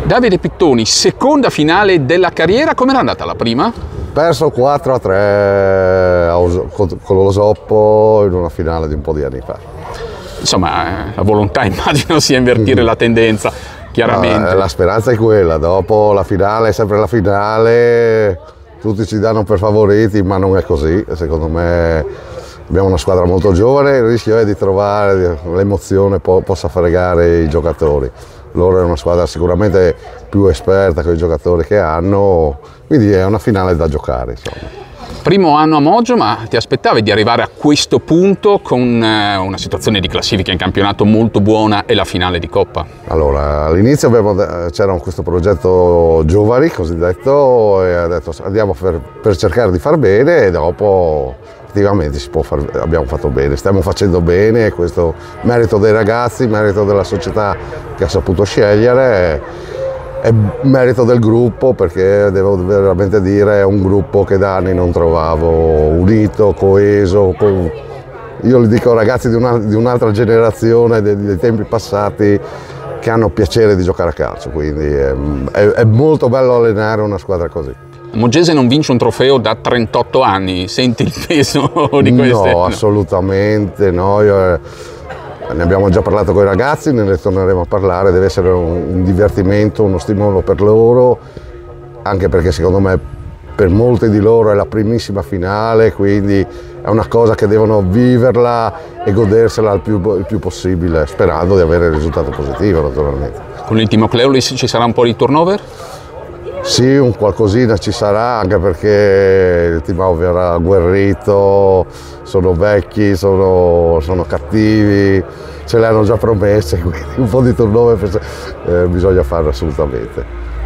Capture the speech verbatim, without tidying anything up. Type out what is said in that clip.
Davide Pittoni, seconda finale della carriera, com'era andata la prima? Perso quattro a tre con lo Soppo in una finale di un po' di anni fa. Insomma, la volontà immagino sia invertire la tendenza, chiaramente. No, la speranza è quella, dopo la finale è sempre la finale, tutti ci danno per favoriti, ma non è così. Secondo me abbiamo una squadra molto giovane, il rischio è di trovare l'emozione po possa fregare i giocatori. Loro è una squadra sicuramente più esperta con i giocatori che hanno, quindi è una finale da giocare, insomma. Primo anno a Moggio, ma ti aspettavi di arrivare a questo punto con una situazione di classifica in campionato molto buona e la finale di Coppa? Allora, all'inizio c'era questo progetto Giovani, cosiddetto, e ha detto andiamo per, per cercare di far bene e dopo effettivamente si può far, abbiamo fatto bene, stiamo facendo bene, questo merito dei ragazzi, merito della società che ha saputo scegliere. È merito del gruppo, perché devo veramente dire è un gruppo che da anni non trovavo unito, coeso. Con... Io li dico ragazzi di un'altra un generazione, dei, dei tempi passati, che hanno piacere di giocare a calcio, quindi è, è, è molto bello allenare una squadra così. Moggese non vince un trofeo da trentotto anni, senti il peso di queste? No, assolutamente no. Io, ne abbiamo già parlato con i ragazzi, ne torneremo a parlare, deve essere un, un divertimento, uno stimolo per loro, anche perché secondo me per molti di loro è la primissima finale, quindi è una cosa che devono viverla e godersela il più, il più possibile, sperando di avere il risultato positivo naturalmente. Con il Timo Cleulis ci sarà un po' di turnover? Sì, un qualcosina ci sarà, anche perché il Timao verrà agguerrito, sono vecchi, sono, sono cattivi, ce le hanno già promesse, quindi un po' di turnover eh, bisogna farlo assolutamente.